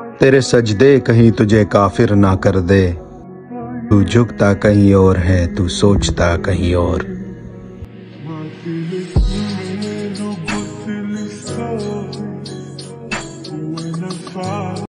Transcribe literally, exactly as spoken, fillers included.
तेरे सजदे कहीं तुझे काफिर ना कर दे। तू झुकता कहीं और है, तू सोचता कहीं और। My feelings,